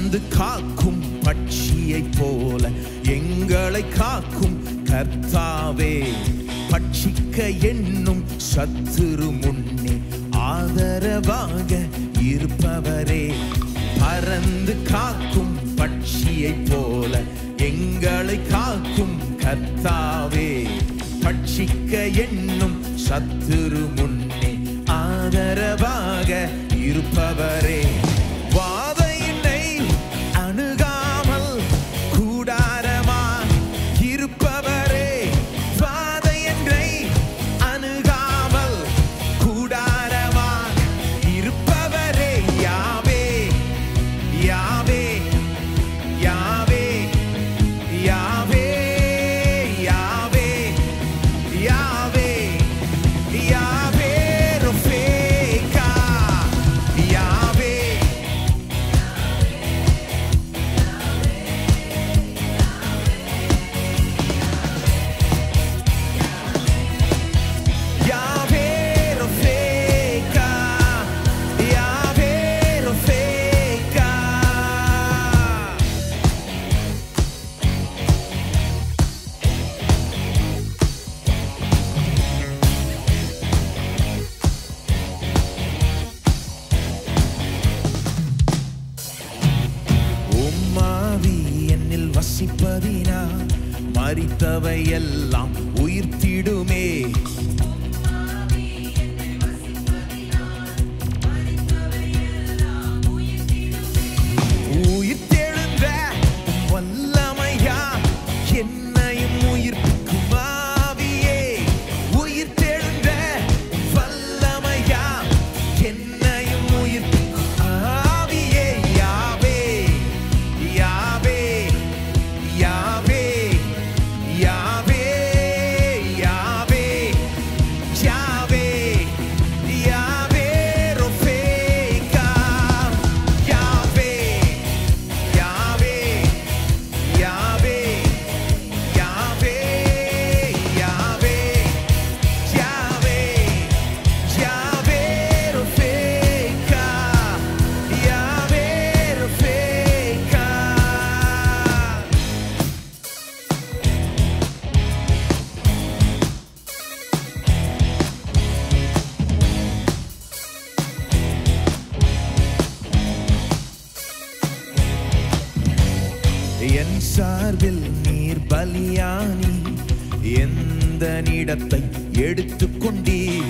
பறந்து காக்கும் பட்சியை போல எங்களை காக்கும் கர்த்தாவே, பட்சிக்க எண்ணும் சத்துரு முன்னே ஆதரவாக இருப்பவரே, பறந்து காக்கும் பட்சியை போல எங்களை காக்கும் கர்த்தாவே, பட்சிக்க எண்ணும் சத்துரு முன்னே ஆதரவாக இருப்பவரே, வாதையினை அணுகாமல் கூடாரமாய் இருப்பவரே, வாதையன்றை அணுகாமல் கூடாரமாய் இருப்பவரே, யாவே யாவே யாவே யாவே யாவே யாவே யாவே ரொஃபேகா, யாவே யாவே ரொஃபேகா, யாவே ரொஃபேகா. உம்மாவி என்னில் வசிப்பதினா மரித்தவை எல்லாம் உயிர்த்திடுமே, உயிர்த்தெழுந்த வல்லமையா என்னையும் உயிர்ப்பிக்கும் ஆவியே, உயிர்த்தெழுந்த வல்லமையா என்னையும் உயிர்ப்பிக்கும் ஆவியே, யாவே யாவே யாவே யாவே யாவே யாவே யாவே ரொஃபேகா, யாவே யாவே யாவே யாவே யாவே யாவே யாவே ரொஃபேகா, யாவே ரொஃபேகா. என் சார்பில் நீர் பலியானி எந்த இடத்தை எடுத்துக்கொண்டீர்,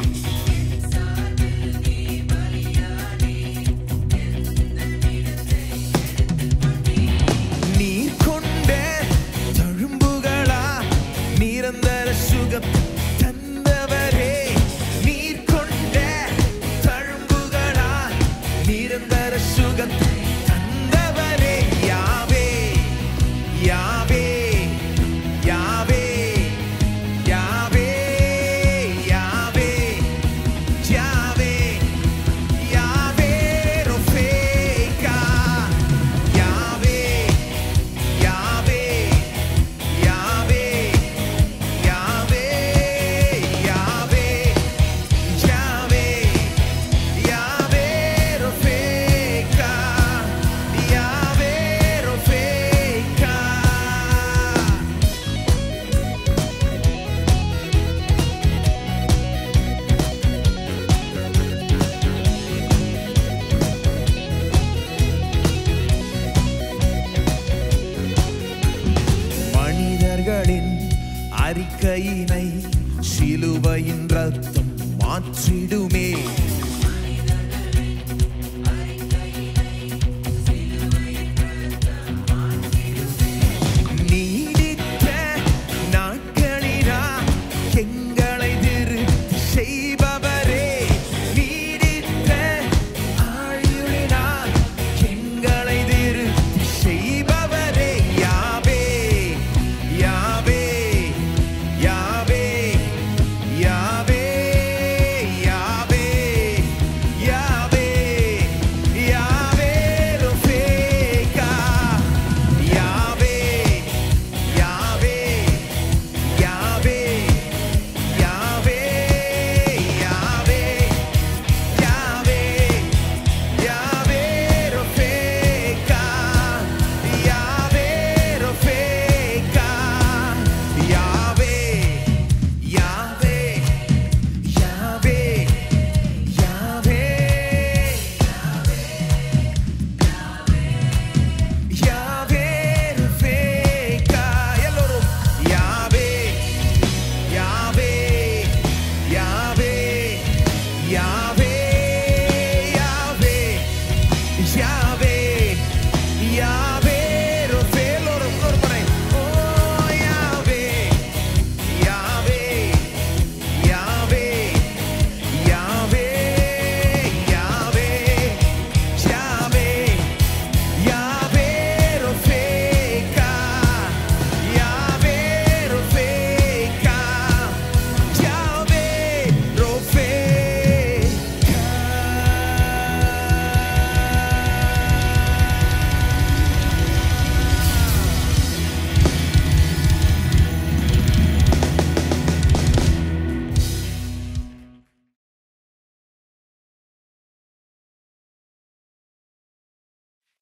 நீர் கொண்ட தழும்புகளா நிரந்தர சுகம் தந்தவரே, நீர் கொண்ட தழும்புகளா நிரந்தர சுகம் தந்தவரே, யாவே யாவே யாவே யாவே யாவே யாவே யாவே ரொஃபேகா, யாவே யாவே யாவே யாவே யாவே யாவே யாவே ரொஃபேகா, யாவே ரொஃபேகா. மனிதர்களின் அறிக்கையினை சிலுவையின் ரத்தம் மாற்றிடுமே, நீடித்த நாட்களினா எங்களை திருப்தி செய்பவரே, நீடித்த ஆயுளினால் எங்களை திருப்தி செய்பவரே, யாவே யாவே யாவே யாவே யாவே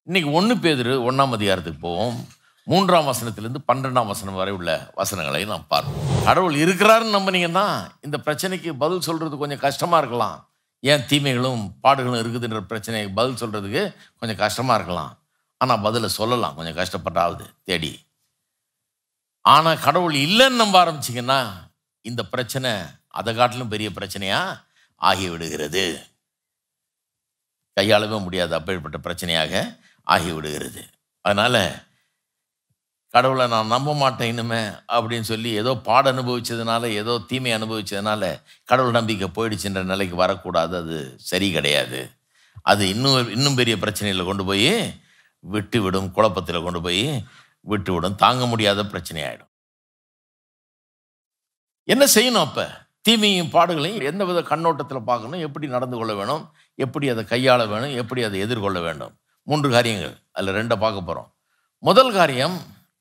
இன்னைக்கு 1 பேதுரு 1ஆம் அதிகாரத்துக்கு போவோம். 3ஆம் வசனத்திலிருந்து 12ஆம் வசனம் வரை உள்ள வசனங்களை நாம் பார்ப்போம். கடவுள் இருக்கிறாருன்னு நம்பினீங்கன்னா இந்த பிரச்சனைக்கு பதில் சொல்றது கொஞ்சம் கஷ்டமா இருக்கலாம். ஏன் தீமைகளும் பாடுகளும் இருக்குதுன்ற பிரச்சனைக்கு பதில் சொல்றதுக்கு கொஞ்சம் கஷ்டமா இருக்கலாம். ஆனால் பதிலை சொல்லலாம், கொஞ்சம் கஷ்டப்பட்டாவது தேடி. ஆனால் கடவுள் இல்லைன்னு நம்ப ஆரம்பிச்சிங்கன்னா இந்த பிரச்சனை அதை காட்டிலும் பெரிய பிரச்சனையா ஆகிவிடுகிறது. கையாளவே முடியாது, அப்பேற்பட்ட பிரச்சனையாக ஆகிவிடுகிறது. அதனால் கடவுளை நான் நம்ப மாட்டேன் இனிமே அப்படின்னு சொல்லி ஏதோ பாட அனுபவிச்சதுனால, ஏதோ தீமை அனுபவிச்சதுனால கடவுள் நம்பிக்கை போயிடுச்சுன்ற நிலைக்கு வரக்கூடாது. அது சரி கிடையாது. அது இன்னும் பெரிய பிரச்சனையில் கொண்டு போய் விட்டு விடும், குழப்பத்தில் கொண்டு போய் விட்டு விடும், தாங்க முடியாத பிரச்சனையாயிடும். என்ன செய்யணும்? அப்போ தீமையும் பாடுகளையும் எந்த வித கண்ணோட்டத்தில் பார்க்கணும், எப்படி நடந்து கொள்ள வேணும், எப்படி அதை கையாள வேணும், எப்படி அதை எதிர்கொள்ள வேண்டும். 3 காரியங்கள், அதில் 2 பார்க்க போகிறோம். முதல் காரியம்,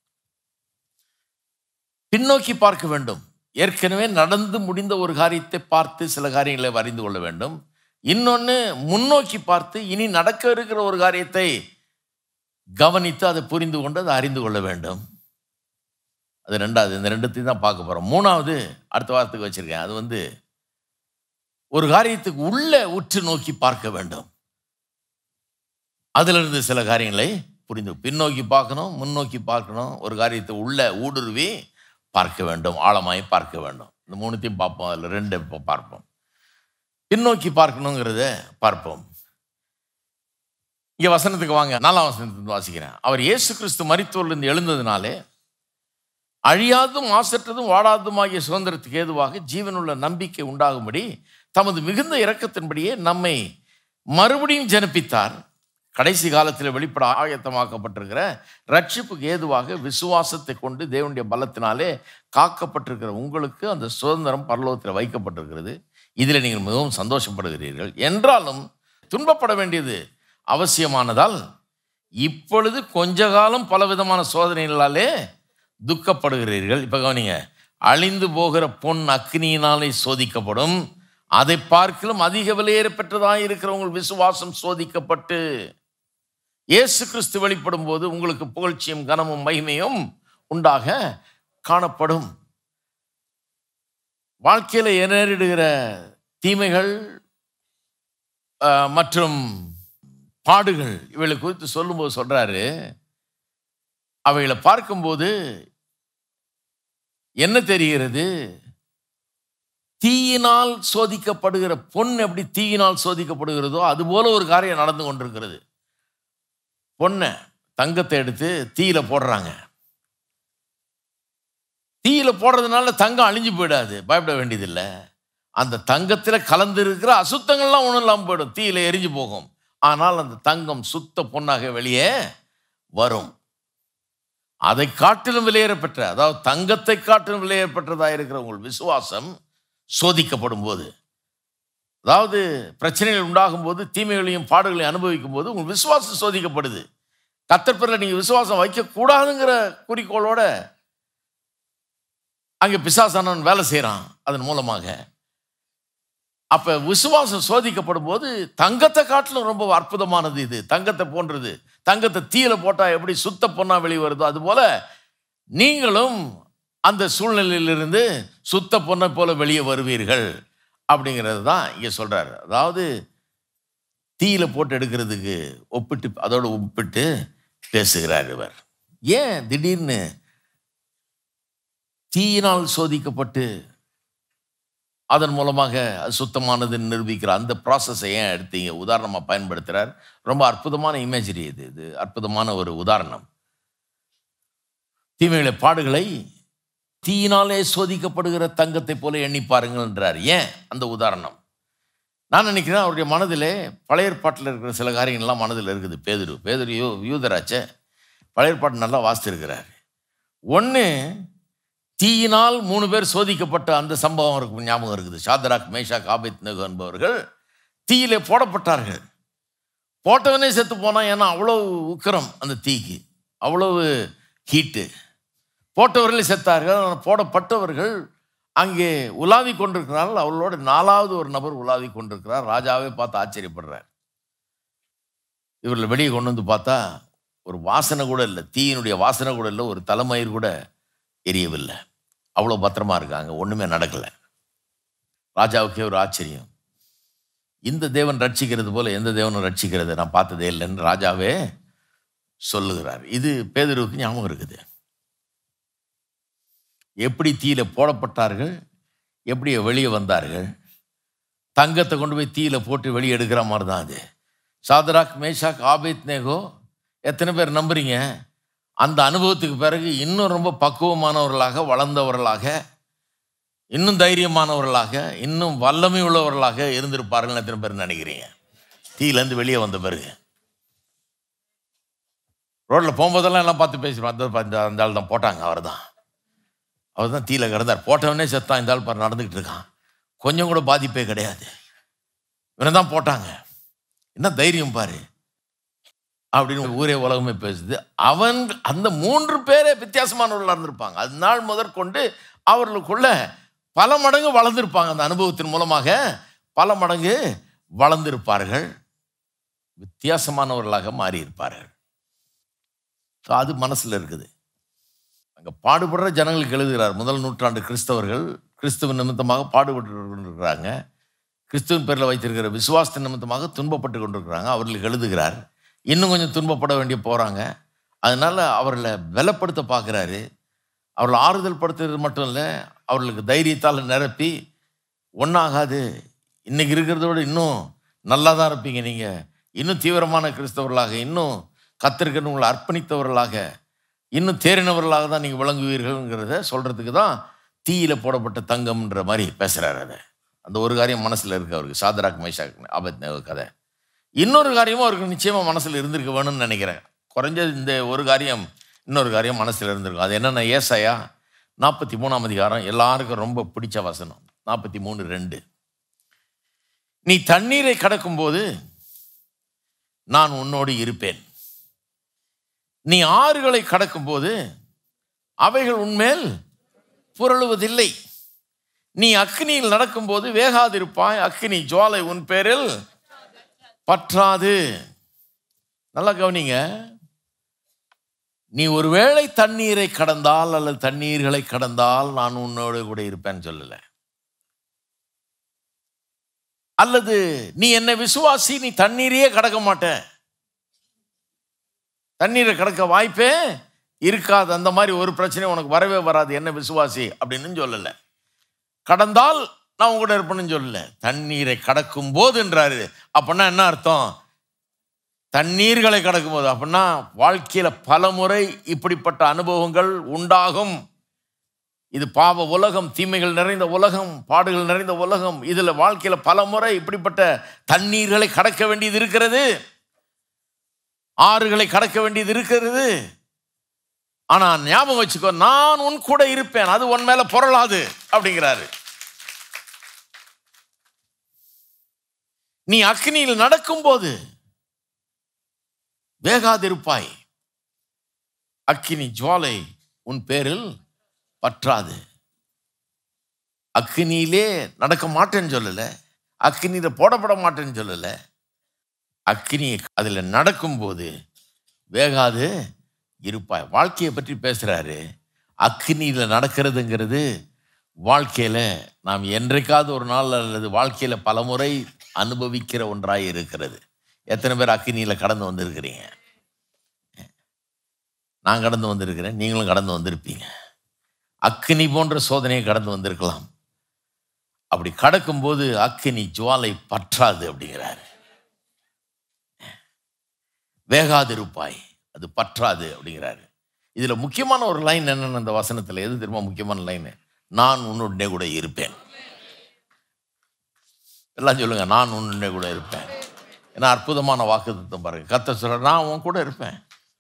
பின்னோக்கி பார்க்க வேண்டும். ஏற்கனவே நடந்து முடிந்த ஒரு காரியத்தை பார்த்து சில காரியங்களை அறிந்து கொள்ள வேண்டும். இன்னொன்று, முன்னோக்கி பார்த்து இனி நடக்க இருக்கிற ஒரு காரியத்தை கவனித்து அதை புரிந்து கொண்டு அதை அறிந்து கொள்ள வேண்டும். அது 2வது. இந்த 2த்தையும் தான் பார்க்க போகிறோம். 3வது அடுத்த வாரத்துக்கு வச்சுருக்கேன். அது ஒரு காரியத்துக்கு உள்ள உற்று நோக்கி பார்க்க வேண்டும். அதிலிருந்து சில காரியங்களை புரிந்து, பின்னோக்கி பார்க்கணும், முன்னோக்கி பார்க்கணும், ஒரு காரியத்தை உள்ள ஊடுருவி பார்க்க வேண்டும், ஆழமாய் பார்க்க வேண்டும். இந்த 3த்தையும் பார்ப்போம். அதில் 2 இப்போ பார்ப்போம். பின்னோக்கி பார்க்கணுங்கிறத பார்ப்போம். இங்கே வசனத்துக்கு வாங்க. 4ஆம் வசனத்துக்கு வாசிக்கிறேன். அவர் இயேசு கிறிஸ்து மரித்தோரிலிருந்து எழுந்ததினாலே அழியாதும் மாசற்றதும் வாடாதுமாகிய சுதந்திரத்துக்கு ஏதுவாக ஜீவனுள்ள நம்பிக்கை உண்டாகும்படி தமது மிகுந்த இரக்கத்தின்படியே நம்மை மறுபடியும் ஜனிப்பித்தார். கடைசி காலத்தில் வெளிப்பட ஆயத்தமாக்கப்பட்டிருக்கிற ரட்சிப்புக்கு ஏதுவாக விசுவாசத்தை கொண்டு தேவனுடைய பலத்தினாலே காக்கப்பட்டிருக்கிற உங்களுக்கு அந்த சுதந்திரம் பரலோகத்தில் வைக்கப்பட்டிருக்கிறது. இதில் நீங்கள் மிகவும் சந்தோஷப்படுகிறீர்கள். என்றாலும் துன்பப்பட வேண்டியது அவசியமானதால் இப்பொழுது கொஞ்ச காலம் பலவிதமான சோதனைகளாலே துக்கப்படுகிறீர்கள். இப்போ கவனிங்க, அழிந்து போகிற பொன் அக்னியினாலே சோதிக்கப்படும், அதை பார்க்கலும் அதிக விலையேற பெற்றதாக இருக்கிற உங்கள் விசுவாசம் சோதிக்கப்பட்டு இயேசு கிறிஸ்து வெளிப்படும் போது உங்களுக்கு புகழ்ச்சியும் கனமும் மகிமையும் உண்டாக காணப்படும். வாழ்க்கையில் நேரிடுகிற தீமைகள் மற்றும் பாடுகள் இவைகளை குறித்து சொல்லும்போது சொல்றாரு, அவைகளை பார்க்கும்போது என்ன தெரிகிறது? தீயினால் சோதிக்கப்படுகிற பொன் எப்படி தீயினால் சோதிக்கப்படுகிறதோ அதுபோல ஒரு காரியம் நடந்து கொண்டிருக்கிறது. பொன்னை, தங்கத்தை எடுத்து தீயில போடுறாங்க. தீயில போடுறதுனால தங்கம் அழிஞ்சு போயிடாது, பயப்பட வேண்டியதில்லை. அந்த தங்கத்தில் கலந்து இருக்கிற அசுத்தங்கள்லாம் ஒன்றும் இல்லாமல் போயிடும், தீயில எரிஞ்சு போகும். ஆனால் அந்த தங்கம் சுத்த பொன்னாக வெளியே வரும். அதை காட்டிலும் விலையேறப்பெற்ற, அதாவது தங்கத்தை காட்டிலும் விலையேறப்பெற்றதாக இருக்கிற உங்கள் விசுவாசம் சோதிக்கப்படும் போது, அதாவது பிரச்சனைகள் உண்டாகும் போது, தீமைகளையும் பாடுகளையும் அனுபவிக்கும் போது உங்கள் விசுவாசம் சோதிக்கப்படுது. கர்த்தர் பேரில் நீங்கள் விசுவாசம் வைக்கக்கூடாதுங்கிற குறிக்கோளோட அங்கே பிசாசானவன் வேலை செய்கிறான் அதன் மூலமாக. அப்போ விசுவாசம் சோதிக்கப்படும் போது தங்கத்தை காட்டிலும் ரொம்ப அற்புதமானது இது, தங்கத்தை போன்றது. தங்கத்தை தீயில போட்டால் எப்படி சுத்த பொண்ணா வெளியே வருதோ அதுபோல நீங்களும் அந்த சூழ்நிலையிலிருந்து சுத்த பொண்ணை போல வெளியே வருவீர்கள் அப்படிங்கிறது தான் இங்கே சொல்றாரு. அதாவது தீயில போட்டு எடுக்கிறதுக்கு ஒப்பிட்டு, அதோடு ஒப்பிட்டு பேசுகிறார் இவர். ஏன் திடீர்னு தீயினால் சோதிக்கப்பட்டு அதன் மூலமாக அது சுத்தமானதுன்னு நிரூபிக்கிற அந்த ப்ராசஸை ஏன் எடுத்தீங்க உதாரணமாக பயன்படுத்துகிறார்? ரொம்ப அற்புதமான இமேஜரி இது அற்புதமான ஒரு உதாரணம். தீமைகளை பாடுகளை தீயினாலே சோதிக்கப்படுகிற தங்கத்தை போல எண்ணி பாருங்கள்ன்றார். ஏன் அந்த உதாரணம்? நான் நினைக்கிறேன் அவருடைய மனதிலே பழைய ஏற்பாட்டில் இருக்கிற சில காரியங்கள்லாம் மனதில் இருக்குது. பேதுரு யூதராச்சே, பழைய ஏற்பாட்டு நல்லா வாசித்திருக்கிறார். ஒன்று, தீயினால் 3 பேர் சோதிக்கப்பட்ட அந்த சம்பவம் அவருக்கு ஞாபகம் இருக்குது. சாத்ராக், மேஷாக், ஆபேத்நேகோ என்பவர்கள் தீயிலே போடப்பட்டார்கள். போட்டவனே செத்து போனான். ஏன்னா அவ்வளோ உக்கிரம் அந்த தீக்கு, அவ்வளவு ஹீட்டு. போட்டவர்களே செத்தார்கள். போடப்பட்டவர்கள் அங்கே உலாவி கொண்டிருக்கிறார்கள். அவர்களோட 4வது ஒரு நபர் உலாவி கொண்டிருக்கிறார். ராஜாவே பார்த்து ஆச்சரியப்படுறார். இவர்களை வெளியே கொண்டு வந்து பார்த்தா ஒரு வாசனை கூட இல்லை, தீயினுடைய வாசனை கூட இல்லை, ஒரு தலைமயிர் கூட எரியவில்லை. அவ்வளோ பத்திரமா இருக்காங்க, ஒன்றுமே நடக்கலை. ராஜாவுக்கே ஒரு ஆச்சரியம். இந்த தேவன் ரட்சிக்கிறது போல எந்த தேவனும் ரட்சிக்கிறது நான் பார்த்ததே இல்லைன்னு ராஜாவே சொல்லுகிறார். இது பேதுருவுக்கு ஞாபகம் இருக்குது. எப்படி தீயில போடப்பட்டார்கள், எப்படி வெளியே வந்தார்கள். தங்கத்தை கொண்டு போய் தீயில போட்டு வெளியே எடுக்கிற மாதிரி தான் அது. சாதராக், மேஷாக், ஆபேத்நேகோ எத்தனை பேர் நம்புறீங்க? அந்த அனுபவத்துக்கு பிறகு இன்னும் ரொம்ப பக்குவமானவர்களாக, வளர்ந்தவர்களாக, இன்னும் தைரியமானவர்களாக, இன்னும் வல்லமை உள்ளவர்களாக இருந்திருப்பார்கள் எத்தனை பேர் நினைக்கிறீங்க? தீயிலேருந்து வெளியே வந்த பிறகு ரோட்டில் போகும்போதெல்லாம் எல்லாம் பார்த்து பேசுகிறோம். அந்த ஆள் தான் போட்டாங்க, அவர் தான் தீயில கிடந்தார், போட்டவனே செத்தான், இந்த ஆள் பாரு நடந்துக்கிட்டு இருக்கான், கொஞ்சம் கூட பாதிப்பே கிடையாது, இவனை தான் போட்டாங்க, என்ன தைரியம் பாரு அப்படின்னு ஊரே உலகமே பேசுது. அவன் அந்த 3 பேரே வித்தியாசமானவர்களாக இருந்திருப்பாங்க. அது நாள் முதற்கொண்டு அவர்களுக்குள்ள பல மடங்கு வளர்ந்திருப்பாங்க. அந்த அனுபவத்தின் மூலமாக பல மடங்கு வளர்ந்திருப்பார்கள், வித்தியாசமானவர்களாக மாறி இருப்பார்கள். அது மனசுல இருக்குது. அங்கே பாடுபடுற ஜனங்களுக்கு எழுதுகிறார். முதல் நூற்றாண்டு கிறிஸ்தவர்கள் கிறிஸ்துவ நிமித்தமாக பாடுபட்டு கொண்டிருக்கிறாங்க, கிறிஸ்துவின் பேரில் வைத்திருக்கிற விசுவாசத்தின் நிமித்தமாக துன்பப்பட்டு கொண்டிருக்கிறாங்க. அவர்களுக்கு எழுதுகிறார். இன்னும் கொஞ்சம் துன்பப்பட வேண்டிய போகிறாங்க. அதனால் அவர்களை பலப்படுத்த பார்க்குறாரு. அவர்களை ஆறுதல் படுத்துறது மட்டும் இல்லை, அவர்களுக்கு தைரியத்தால் நிரப்பி, ஒன்றாகாது, இன்றைக்கி இருக்கிறத விட இன்னும் நல்லா தான் இருப்பீங்க, நீங்கள் இன்னும் தீவிரமான கிறிஸ்தவர்களாக, இன்னும் கர்த்தருக்கு உங்களை அர்ப்பணித்தவர்களாக, இன்னும் தேறினவர்களாக தான் நீங்கள் விளங்குவீர்கள்ங்கிறத சொல்கிறதுக்கு தான் தீயில போடப்பட்ட தங்கம்ன்ற மாதிரி பேசுகிறார். அதை அந்த ஒரு காரியம் மனசில் இருக்குது அவருக்கு. சாதராக், மேஷாக், ஆபேத்நேகோ கதை. இன்னொரு காரியமும் அவருக்கு நிச்சயமாக மனசில் இருந்திருக்க வேணும்னு நினைக்கிறேன். குறைஞ்சது இந்த ஒரு காரியம், இன்னொரு காரியம் மனசில் இருந்திருக்கும். அது என்னென்ன? ஏசாயா 43ஆம் அதிகாரம், எல்லாருக்கும் ரொம்ப பிடிச்ச வசனம். 43:2. நீ தண்ணீரை கடக்கும்போது நான் உன்னோடு இருப்பேன், நீ ஆறுகளை கடக்கும்போது அவைகள் உன்மேல் புரளுவதில்லை, நீ அக்கினியில் நடக்கும்போது வேகாதிருப்பாய், அக்கினி ஜுவாலை உன் பேரில் பற்றாது. நல்லா கவனிங்க. நீ ஒருவேளை தண்ணீரை கடந்தால் அல்லது தண்ணீர்களை கடந்தால் நான் உன்னோடு கூட இருப்பேன்னு சொல்லல. அல்லது நீ என்னை விசுவாசி, நீ தண்ணீரையே கடக்க மாட்ட, தண்ணீரை கடக்க வாய்ப்பே இருக்காது, அந்த மாதிரி ஒரு பிரச்சனை உனக்கு வரவே வராது, என்ன விசுவாசி அப்படின்னு சொல்லல. கடந்தால் நான் உங்க கூட இருப்பேன்னு சொல்லல, தண்ணீரை கடக்கும் போதுன்றாரு. அப்படின்னா என்ன அர்த்தம்? தண்ணீர்களை கடக்கும் போது அப்படின்னா வாழ்க்கையில பல முறை இப்படிப்பட்ட அனுபவங்கள் உண்டாகும். இது பாவ உலகம், தீமைகள் நிறைந்த உலகம், பாடுகள் நிறைந்த உலகம். இதுல வாழ்க்கையில பல முறை இப்படிப்பட்ட தண்ணீர்களை கடக்க வேண்டியது இருக்கிறது, ஆறுகளை கடக்க வேண்டியது இருக்கிறது. ஆனா ஞாபகம் வச்சுக்கோ, நான் உன் கூட இருப்பேன், அது உன் மேல புரளாது அப்படிங்கிறாரு. நீ அக்னியில் நடக்கும்போது வேகாதிருப்பாய், அக்கினி ஜுவாலை உன் பேரில் பற்றாது. அக்கினியிலே நடக்க மாட்டேன்னு சொல்லல, அக்கினியில போடப்பட மாட்டேன்னு சொல்லல, அக்கினி அதுல நடக்கும்போது வேகாது இருப்பாய். வாழ்க்கையை பற்றி பேசுறாரு. அக்கினியில நடக்கிறதுங்கிறது வாழ்க்கையில நாம் என்றைக்காவது ஒரு நாள் அல்லது வாழ்க்கையில பல முறை அனுபவிக்கிற ஒன்றாய் இருக்கிறது. எத்தனை பேர் அக்கினியில கடந்து வந்திருக்கிறீங்க? நான் கடந்து வந்திருக்கிறேன், நீங்களும் கடந்து வந்திருப்பீங்க. அக்கினி போன்ற சோதனையை கடந்து வந்திருக்கலாம். அப்படி கடக்கும்போது அக்கினி ஜுவாலை பற்றாது அப்படிங்கிறாரு. வேகாதிருப்பாய், அது பற்றாது அப்படிங்கிறாரு. இதுல முக்கியமான ஒரு லைன் என்னன்னு அந்த வசனத்துல எது தெரியுமா? முக்கியமான லைன், நான் உன்னுடனே கூட இருப்பேன். எல்லாம் சொல்லுங்க, நான் உன்னுடனே கூட இருப்பேன். ஏன்னா அற்புதமான வாக்குத்தத்தம் பாருங்க. கர்த்தர் சொல்ற, நான் உன் கூட இருப்பேன்.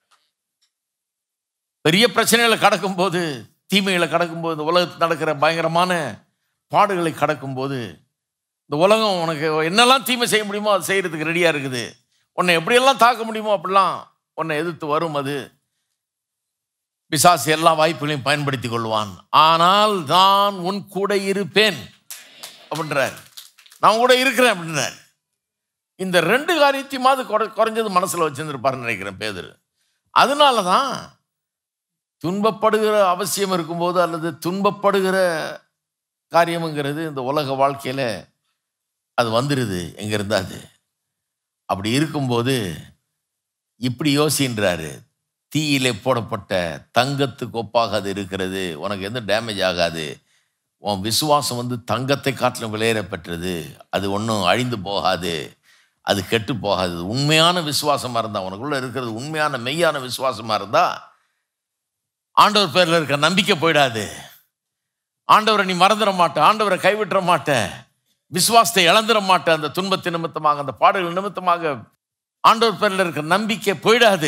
பெரிய பிரச்சனைகளை கடக்கும்போது, தீமைகளை கடக்கும்போது, இந்த உலகத்தில் நடக்கிற பயங்கரமான பாடுகளை கடக்கும்போது, இந்த உலகம் உனக்கு என்னெல்லாம் தீமை செய்ய முடியுமோ அது செய்யறதுக்கு ரெடியா இருக்குது. உன்னை எப்படியெல்லாம் தாக்க முடியுமோ அப்படிலாம் உன்னை எதிர்த்து வரும். அது பிசாசு எல்லா வாய்ப்புகளையும் பயன்படுத்தி கொள்வான். ஆனால் நான் உன் கூட இருப்பேன் அப்படின்றார். நான் கூட இருக்கிறேன் அப்படின்றார். இந்த 2 காரியத்தையுமாவது குறைஞ்சது மனசுல வச்சிருந்திருப்பாருன்னு நினைக்கிறேன் பேதுரு. அதனால தான் துன்பப்படுகிற அவசியம் இருக்கும்போது அல்லது துன்பப்படுகிற காரியம்ங்கிறது இந்த உலக வாழ்க்கையில அது வந்துடுது. எங்க இருந்தா அது அப்படி இருக்கும்போது இப்படி யோசின்றாரு, தீயிலே போடப்பட்ட தங்கத்துக்கு ஒப்பாக அது இருக்கிறது, உனக்கு எந்த டேமேஜ் ஆகாது, உன் விசுவாசம் தங்கத்தை காட்டிலும் விலையேற பெற்றது, அது ஒன்றும் அழிந்து போகாது, அது கெட்டு போகாது. உண்மையான விசுவாசமா இருந்தா, உனக்குள்ள இருக்கிறது உண்மையான மெய்யான விசுவாசமா இருந்தா ஆண்டவர் பேர்ல இருக்க நம்பிக்கை போயிடாது. ஆண்டவரை நீ மறந்துட மாட்ட, ஆண்டவரை கைவிட்டுற மாட்ட, விசுவாசத்தை இழந்துட மாட்ட. அந்த துன்பத்தின் நிமித்தமாக, அந்த பாடுகள் நிமித்தமாக ஆண்டவர் பேர்ல இருக்க நம்பிக்கை போயிடாது.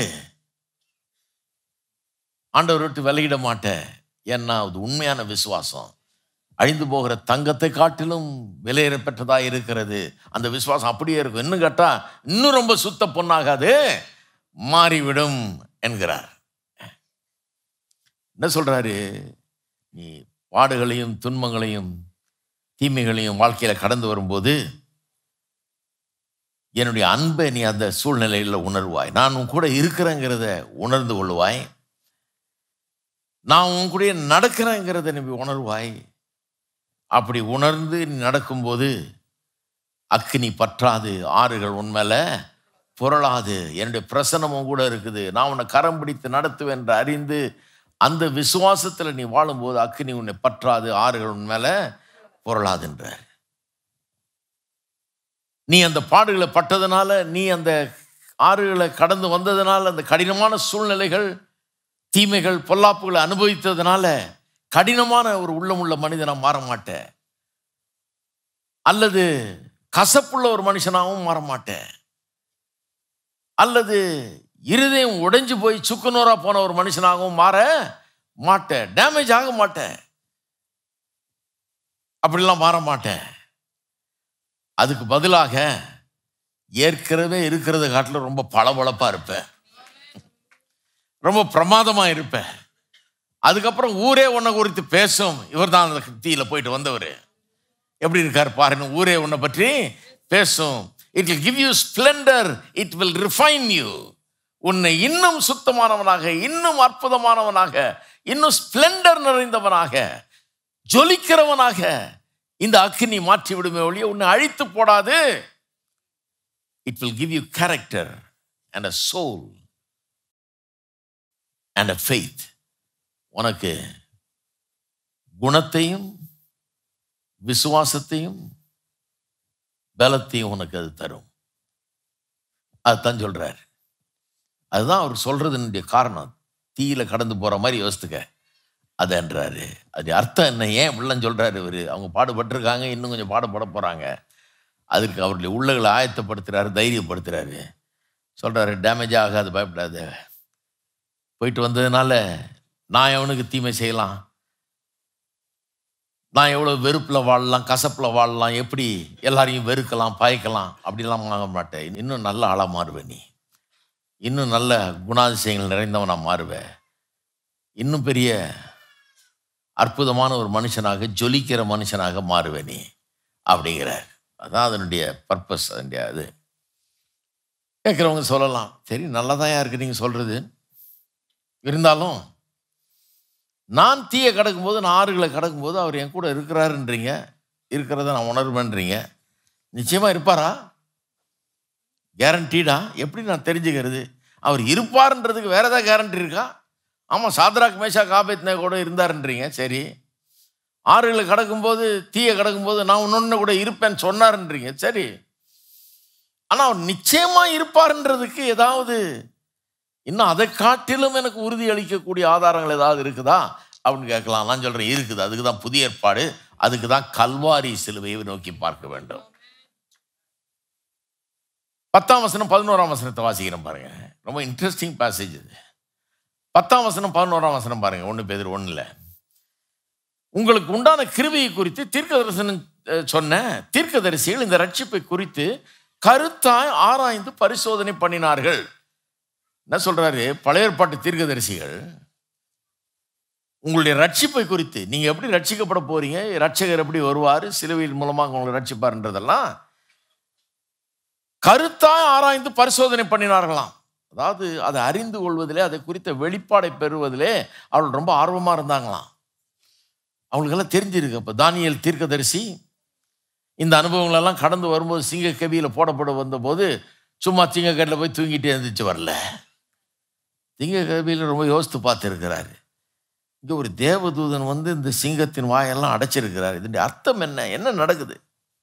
ஆண்டவர் விட்டு விலகிட மாட்ட. ஏன்னா அது உண்மையான விசுவாசம் அழிந்து போகிற தங்கத்தை காட்டிலும் விலையேற பெற்றதா இருக்கிறது. அந்த விசுவாசம் அப்படியே இருக்கும். இன்னும் கேட்டா இன்னும் ரொம்ப சுத்த பொண்ணாகாது, மாறிவிடும் என்கிறார். என்ன சொல்றாரு? நீ பாடுகளையும் துன்பங்களையும் தீமைகளையும் வாழ்க்கையில கடந்து வரும்போது என்னுடைய அன்பை நீ அந்த சூழ்நிலையில் உணர்வாய். நான் உன் கூட இருக்கிறேங்கிறத உணர்ந்து கொள்வாய். நான் உன் கூட நடக்கிறேங்கிறத நீ உணர்வாய். அப்படி உணர்ந்து நீ நடக்கும்போது அக்கினி பற்றாது, ஆறுகள் உண்மையில புரளாது. என்னுடைய பிரசனமும் கூட இருக்குது. நான் உன்னை கரம் பிடித்து நடத்துவேன் என்று அறிந்து அந்த விசுவாசத்துல நீ வாழும்போது அக்கினி உன்னை பற்றாது, ஆறுகள் உண்மையில புரளாதுன்றார். நீ அந்த பாடுகளை பட்டதுனால, நீ அந்த ஆறுகளை கடந்து வந்ததுனால, அந்த கடினமான சூழ்நிலைகள் தீமைகள் பொல்லாப்புகளை அனுபவித்ததுனால கடினமான ஒரு உள்ளமுள்ள மனிதனா மாற மாட்டேன், அல்லது கசப்புள்ள ஒரு மனுஷனாகவும் மாற மாட்டேன், அல்லது இருதயம் உடைஞ்சு போய் சுக்குநூறா போன ஒரு மனுஷனாகவும் மாற மாட்டேன், டேமேஜ் ஆக மாட்டேன், அப்படிலாம் மாற மாட்டேன். அதுக்கு பதிலாக ஏற்கனவே இருக்கிறத காட்டிலும் ரொம்ப பளபளப்பா இருப்பேன், ரொம்ப பிரமாதமா இருப்பேன். அதுக்கப்புறம் ஊரே உன்னை குறித்து பேசும், இவர் தான் அந்த தீயில போயிட்டு வந்தவர், எப்படி இருக்கார் பாருங்க, ஊரே உன்னை பற்றி பேசும். It will give you splendour, it will refine you. உன்னை இன்னும் சுத்தமானவனாக, இன்னும் அற்புதமானவனாக, இன்னும் ஸ்ப்ளெண்டர் நிறைந்தவனாக, ஜொலிக்கிறவனாக இந்த அக்கினி மாற்றி விடுமே ஒழிய உன்னை அழித்து போடாது. It will give you character and a soul and a faith. உனக்கு குணத்தையும் விசுவாசத்தையும் பலத்தையும் உனக்கு அது தரும். அதுதான் சொல்றாரு. அதுதான் அவர் சொல்றதுனுடைய காரணம். தீயில கடந்து போற மாதிரி யோசித்துக்க அதுன்றாரு. அது அர்த்தம் என்ன, ஏன் இப்படிலாம் சொல்றாரு இவர்? அவங்க பாடுபட்டிருக்காங்க, இன்னும் கொஞ்சம் பாடுபட போறாங்க. அதுக்கு அவருடைய உள்ளங்களை ஆயத்தப்படுத்துறாரு, தைரியப்படுத்துறாரு. சொல்றாரு, டேமேஜ் ஆகாது, பயப்படாது. போயிட்டு வந்ததுனால நான் எவனுக்கு தீமை செய்யலாம், நான் எவ்வளோ வெறுப்பில் வாழலாம், கசப்பில் வாழலாம், எப்படி எல்லாரையும் வெறுக்கலாம், பாய்க்கலாம், அப்படிலாம் வாங்க மாட்டேன். இன்னும் நல்ல ஆளாக மாறுவேன், நீ இன்னும் நல்ல குணாதிசயங்கள் நிறைந்தவனாக மாறுவேன், இன்னும் பெரிய அற்புதமான ஒரு மனுஷனாக, ஜொலிக்கிற மனுஷனாக மாறுவேன் நீ அப்படிங்கிறார். அதான் அதனுடைய பர்பஸ். அதனுடைய அது கேட்குறவங்க சொல்லலாம், சரி நல்லதான் இருக்கு நீங்கள் சொல்கிறது, இருந்தாலும் நான் தீயை கடக்கும்போது, நான் ஆறுகளை கடக்கும்போது அவர் என் கூட இருக்கிறாருன்றீங்க, இருக்கிறத நான் உணர்வேன்றீங்க, நிச்சயமாக இருப்பாரா? கேரண்டீடா? எப்படி நான் தெரிஞ்சுக்கிறது? அவர் இருப்பார்ன்றதுக்கு வேற ஏதாவது கேரண்டி இருக்கா? ஆமாம், சாத்ராக் மேஷாக் ஆபேத்நேகோ கூட இருந்தாருன்றீங்க, சரி. ஆறுகளை கடக்கும்போது, தீயை கடக்கும்போது நான் இன்னொன்று கூட இருப்பேன்னு சொன்னாருன்றீங்க, சரி. ஆனால் அவர் நிச்சயமாக இருப்பார்ன்றதுக்கு ஏதாவது இன்னும் அதை காட்டிலும் எனக்கு உறுதி அளிக்கக்கூடிய ஆதாரங்கள் ஏதாவது இருக்குதா அப்படின்னு கேட்கலாம். நான் சொல்கிறேன், இருக்குது. அதுக்கு தான் புதிய ஏற்பாடு, அதுக்கு தான் கல்வாரி சிலுவையை நோக்கி பார்க்க வேண்டும். 10ஆம் வசனம் 11ஆம் வசனத்தை வாசிக்கிறேன் பாருங்க. ரொம்ப இன்ட்ரெஸ்டிங் பேசேஜ் இது. 10ஆம் வசனம் 11ஆம் வசனம் பாருங்க. 1 பேதுரு 1ல் உங்களுக்கு உண்டான கிருபையை குறித்து தீர்க்கதரிசனம் சொன்ன தீர்க்கதரிசிகள் இந்த ரட்சிப்பை குறித்து கருத்தாய் ஆராய்ந்து பரிசோதனை பண்ணினார்கள். என்ன சொல்றாரு? பழைய ஏற்பாட்டு தீர்க்கதரிசிகள் உங்களுடைய ரட்சிப்பை குறித்து, நீங்க எப்படி ரட்சிக்கப்பட போறீங்க, ரட்சகர் எப்படி வருவார், சிலுவையின் மூலமாக உங்களை ரட்சிப்பார்ன்றதெல்லாம் கருத்தாய் ஆராய்ந்து பரிசோதனை பண்ணினார்களாம். அதாவது அதை அறிந்து கொள்வதிலே, அதை குறித்த வெளிப்பாடை பெறுவதிலே அவர்கள் ரொம்ப ஆர்வமா இருந்தாங்களாம். அவங்களுக்கெல்லாம் தெரிஞ்சிருக்கு. அப்போ தானியேல் தீர்க்கதரிசி இந்த அனுபவங்களெல்லாம் கடந்து வரும்போது சிங்க கெபியில் போடப்பட வந்தபோது சும்மா சிங்கக்கட்டில் போய் தூங்கிட்டு எழுந்திரிச்சு வரல. சிங்க கெபியில் ரொம்ப யோசித்து பார்த்துருக்கிறாரு. இங்கே ஒரு தேவதூதன் வந்து இந்த சிங்கத்தின் வாயெல்லாம் அடைச்சிருக்கிறார். இதனுடைய அர்த்தம் என்ன, என்ன நடக்குது?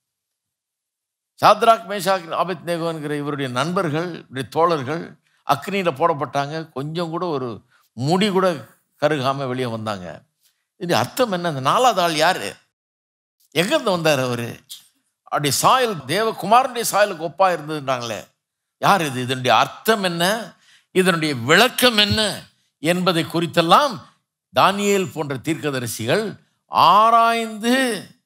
சாத்ராக் மேஷாக் ஆபேத்நேகோங்கிற இவருடைய நண்பர்கள், இவருடைய தோழர்கள் அக்னியில் போடப்பட்டாங்க. கொஞ்சம் கூட ஒரு முடி கூட கருகாமல் வெளியே வந்தாங்க. இது அர்த்தம் என்ன? அந்த 4வது ஆள் யாரு? எங்கேருந்து வந்தார் அவர்? அப்படி சாயல் தேவகுமாரனுடைய சாயலுக்கு ஒப்பா இருந்ததுன்றாங்களே, யார் இது? இதனுடைய அர்த்தம் என்ன, இதனுடைய விளக்கம் என்ன என்பதை குறித்தெல்லாம் தானியேல் போன்ற தீர்க்கதரிசிகள் ஆராய்ந்து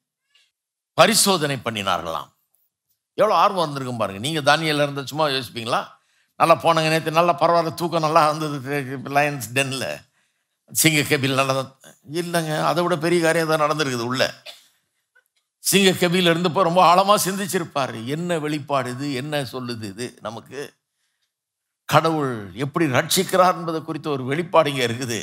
பரிசோதனை பண்ணினார்களாம். எவ்வளோ ஆர்வம் வந்திருக்கும் பாருங்க. நீங்கள் தானியேல் இருந்த சும்மா யோசிப்பீங்களா? நல்லா போனாங்க, நேற்று நல்லா பரவாயில்ல, தூக்கம் நல்லா வந்தது லயன்ஸ் டென்னில், சிங்க கெபியில் நல்லா இல்லைங்க. அதை விட பெரிய காரியம் தான் நடந்திருக்குது. உள்ள சிங்க கெபியில் இருந்தப்போ ரொம்ப ஆழமாக சிந்திச்சிருப்பார். என்ன வெளிப்பாடு இது, என்ன சொல்லுது இது நமக்கு? கடவுள் எப்படி ரட்சிக்கிறார் என்பதை குறித்த ஒரு வெளிப்பாடு இங்கே இருக்குது.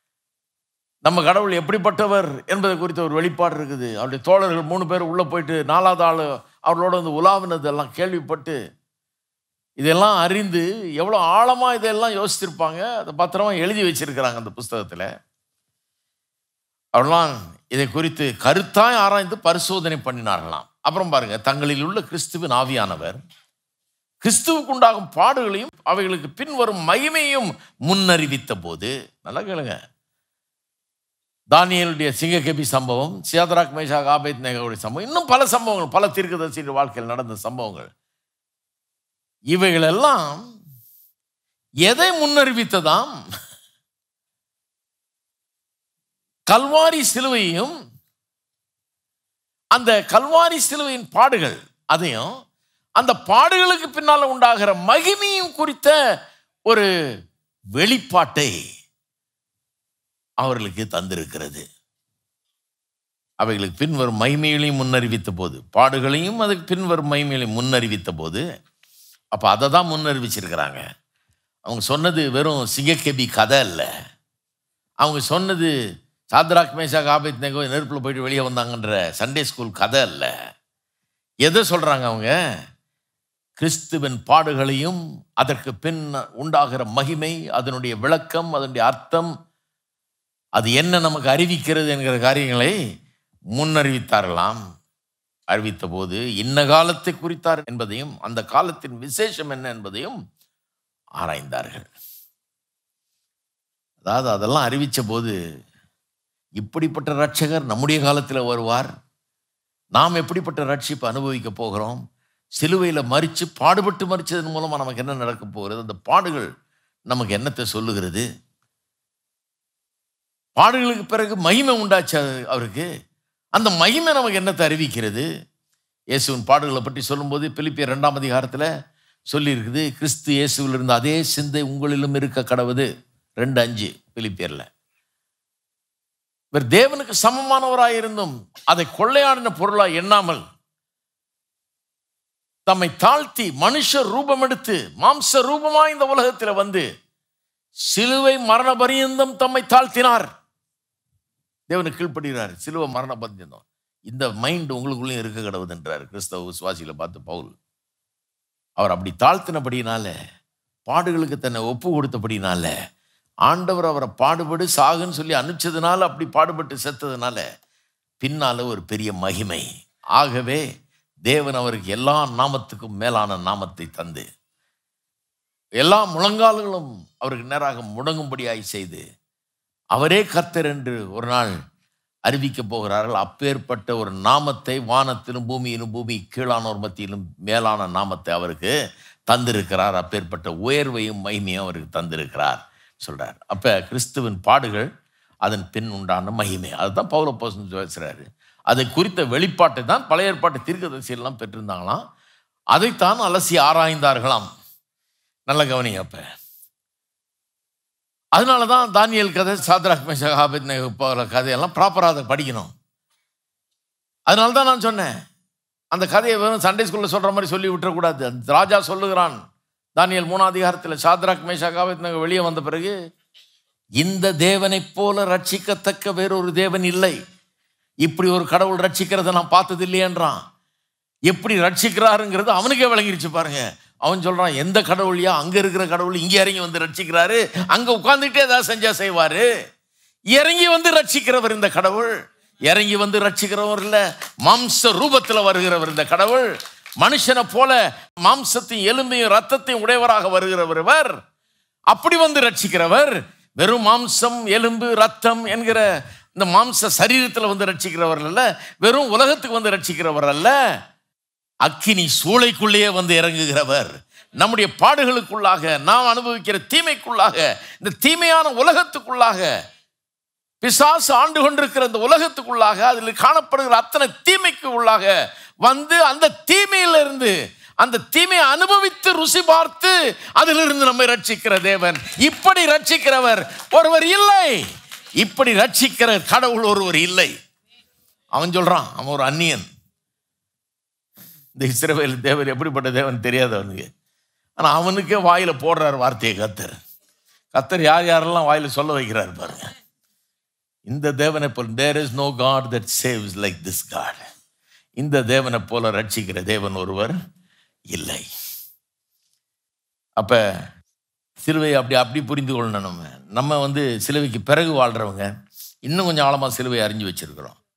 நம்ம கடவுள் எப்படிப்பட்டவர் என்பதை குறித்த ஒரு வெளிப்பாடு இருக்குது. அவருடைய தோழர்கள் 3 பேர் உள்ளே போயிட்டு 4வது ஆள் அவர்களோட வந்து உலாவினதெல்லாம் கேள்விப்பட்டு இதெல்லாம் அறிந்து எவ்வளோ ஆழமாக இதெல்லாம் யோசிச்சிருப்பாங்க. அதை பத்திரமா எழுதி வச்சிருக்கிறாங்க அந்த புஸ்தகத்தில். அவர்களாம் இதை குறித்து கருத்தாய் ஆராய்ந்து பரிசோதனை பண்ணினார்களாம். அப்புறம் பாருங்க, தங்களில் உள்ள கிறிஸ்துவின் ஆவியானவர் கிறிஸ்துவுக்கு உண்டாகும் பாடுகளையும் அவைகளுக்கு பின்வரும் மகிமையும் முன்னறிவித்த போது, நல்லா கேளுங்க, தானியேலுடைய சிங்கக்கெபி சம்பவம், சாத்ராக் மேஷாக் ஆபேத்நேகோவுடைய சம்பவம், இன்னும் பல சம்பவங்கள், பல தீர்க்கதரிசியின் வாழ்க்கையில் நடந்த சம்பவங்கள், இவைகளெல்லாம் எதை முன்னறிவித்ததாம்? கல்வாரி சிலுவையும் அந்த கல்வாரி சிலுவையின் பாடுகள், அதையும் அந்த பாடுகளுக்கு பின்னால் உண்டாகிற மகிமையும் குறித்த ஒரு வெளிப்பாட்டை அவர்களுக்கு தந்திருக்கிறது. அவைகளுக்கு பின்வரும் மகிமைகளையும் முன்னறிவித்த போது, பாடுகளையும் அதுக்கு பின்வரும் மகிமைகளையும் முன்னறிவித்த போது, அப்போ அதை தான் முன்னறிவிச்சிருக்கிறாங்க. அவங்க சொன்னது வெறும் சிங்கக்கெபி கதை இல்லை. அவங்க சொன்னது சாத்ராக் மேஷாக் ஆபேத்நேகோ நெருப்பில் போயிட்டு வெளியே வந்தாங்கன்ற சண்டே ஸ்கூல் கதை இல்லை. எதை சொல்கிறாங்க அவங்க? கிறிஸ்துவின் பாடுகளையும் அதற்கு பின் உண்டாகிற மகிமை, அதனுடைய விளக்கம், அதனுடைய அர்த்தம், அது என்ன நமக்கு அறிவிக்கிறது என்கிற காரியங்களை முன்னறிவித்தார்களாம். அறிவித்த போது இன்ன காலத்தை குறித்தார் என்பதையும் அந்த காலத்தின் விசேஷம் என்ன என்பதையும் ஆராய்ந்தார்கள். அதாவது அதெல்லாம் அறிவித்த போது, இப்படிப்பட்ட ரட்சகர் நம்முடைய காலத்தில் வருவார், நாம் எப்படிப்பட்ட ரட்சிப்பை அனுபவிக்க போகிறோம், சிலுவையில் மரித்து பாடுபட்டு மரித்ததன் மூலமாக நமக்கு என்ன நடக்க போகிறது, அந்த பாடுகள் நமக்கு என்னத்தை சொல்லுகிறது, பாடுகளுக்கு பிறகு மகிமை உண்டாச்சு அவருக்கு, அந்த மகிமை நமக்கு என்னத்தை அறிவிக்கிறது? இயேசுவின் பாடுகளை பற்றி சொல்லும்போது பிலிப்பியர் 2ஆம் அதிகாரத்தில் சொல்லியிருக்குது, கிறிஸ்து இயேசுவில் இருந்த அதே சிந்தை உங்களிலும் இருக்க கடவுது. 2:5 பிலிப்பியரில். இவர் தேவனுக்கு சமமானவராக இருந்தும் அதை கொள்ளையாடின பொருளாக எண்ணாமல் தம்மை தாழ்த்தி மனுஷ ரூபம் எடுத்து மாம்ச ரூபமாய் இந்த உலகத்தில் வந்து சிலுவை மரண பரியந்தம் தம்மை தாழ்த்தினார். தேவனுக்கு கீழ்ப்படுகிறார், சிலுவை மரண பரியந்தம். இந்த மைண்ட் உங்களுக்குள்ளேயும் இருக்க கடவுதுன்றார் கிறிஸ்தவ விசுவாசிகளை பார்த்து பவுல். அவர் அப்படி தாழ்த்தினபடினால, பாடுகளுக்கு தன்னை ஒப்பு கொடுத்தபடினால, ஆண்டவர் அவரை பாடுபடு சாகுன்னு சொல்லி அனுப்பிச்சதுனால, அப்படி பாடுபட்டு செத்ததுனால பின்னால ஒரு பெரிய மகிமை. ஆகவே தேவன் அவருக்கு எல்லா நாமத்துக்கும் மேலான நாமத்தை தந்து எல்லா முழங்கால்களும் அவருக்கு நேராக முடங்கும்படியாய் செய்து அவரே கர்த்தர் என்று ஒரு நாள் அறிவிக்க போகிறார்கள். அப்பேற்பட்ட ஒரு நாமத்தை வானத்திலும் பூமியிலும் பூமி கீழானோர் மத்தியிலும் மேலான நாமத்தை அவருக்கு தந்திருக்கிறார். அப்பேற்பட்ட உயர்வையும் மகிமையும் அவருக்கு தந்திருக்கிறார் சொல்றார். அப்ப கிறிஸ்துவின் பாடுகள், அதன் பின் உண்டான மகிமை, அதுதான் பவுல் அப்போஸ்தலன் பேசுறாரு. அதை குறித்த வெளிப்பாட்டை தான் பழைய ஏற்பாட்டு தீர்க்கதரிசியெல்லாம் பெற்றிருந்தாங்களாம். அதைத்தான் அலசி ஆராய்ந்தார்களாம். நல்ல கவனிங்க. அப்ப அதனால தான் தானியேல் கதை, சாத்ராக் மேஷாக் ஆபேத்நேகோ கதையெல்லாம் ப்ராப்பராக அதை படிக்கணும். அதனால தான் நான் சொன்னேன், அந்த கதையை வெறும் சண்டே ஸ்கூலில் சொல்கிற மாதிரி சொல்லி விட்டுறக்கூடாது. அந்த ராஜா சொல்லுகிறான், தானியேல் 3ஆம் அதிகாரத்தில், சாத்ராக் மேஷாக் ஆபேத்நேகோ வெளியே வந்த பிறகு, இந்த தேவனைப் போல ரட்சிக்கத்தக்க வேறொரு தேவன் இல்லை, இப்படி ஒரு கடவுள் ரட்சிக்கிறத நான் பார்த்தது இல்லையன்றான். எப்படி ரட்சிக்கிறாருங்கிறது அவனுக்கே விளங்கிருச்சு பாருங்க. அவன் சொல்றான், எந்த கடவுளையா, அங்க இருக்கிற கடவுள் இங்கே இறங்கி வந்து ரட்சிக்கிறாரு, அங்க உட்கார்ந்துட்டே ஏதாவது செஞ்சா செய்வாரு, இறங்கி வந்து ரட்சிக்கிறவர் இந்த கடவுள். இறங்கி வந்து ரட்சிக்கிறவர் இல்ல, மாம்ச ரூபத்தில் வருகிறவர் இந்த கடவுள். மனுஷனை போல மாம்சத்தையும் எலும்பையும் ரத்தத்தையும் உடையவராக வருகிறவர் இவர். அப்படி வந்து ரட்சிக்கிறவர். வெறும் மாம்சம் எலும்பு ரத்தம் என்கிற இந்த மாம்ச சரீரத்தில் வந்து ரட்சிக்கிறவர் அல்ல, வெறும் உலகத்துக்கு வந்து ரட்சிக்கிறவர் அல்ல, அக்கினி சூளைக்குள்ளேயே வந்து இறங்குகிறவர். நம்முடைய பாடுகளுக்குள்ளாக, நாம் அனுபவிக்கிற தீமைக்குள்ளாக, இந்த தீமையான உலகத்துக்குள்ளாக, பிசாசு ஆண்டு கொண்டிருக்கிற இந்த உலகத்துக்குள்ளாக, அதில் காணப்படுகிற அத்தனை தீமைக்கு உள்ளாக வந்து அந்த தீமையிலிருந்து, அந்த தீமையை அனுபவித்து ருசி பார்த்து அதிலிருந்து நம்மை ரட்சிக்கிற தேவன். இப்படி ரட்சிக்கிறவர் ஒருவர் இல்லை, இப்படி ரட்சிக்கிற கடவுள் ஒருவர் இல்லை. அவன் சொல்றான், அவன் ஒரு அந்நியன். இந்த இஸ்ரவேல் தேவன் எப்படிப்பட்ட தேவன் தெரியாது அவனுக்கு. ஆனால் அவனுக்கே வாயில போடுறார் வார்த்தையை கத்தர். கத்தர் யார் யாரெல்லாம் வாயில சொல்ல வைக்கிறார் பாருங்க. இந்த தேவனை போல், there is no God that saves like this God. இந்த தேவனை போல ரட்சிக்கிற தேவன் ஒருவர் இல்லை. அப்ப சிலுவை அப்படி புரிந்து கொள்ளணும். நம்ம வந்து சிலுவைக்கு பிறகு வாழ்றவங்க இன்னும் கொஞ்சம் ஆழமா சிலுவை அறிஞ்சு வச்சிருக்கிறோம்.